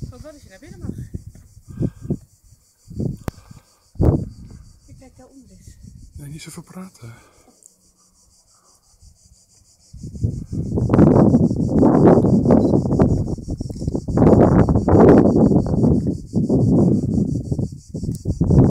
Ik hoop wel dat je naar binnen mag. Ik kijk daar onder is. Nee, niet zoveel praten.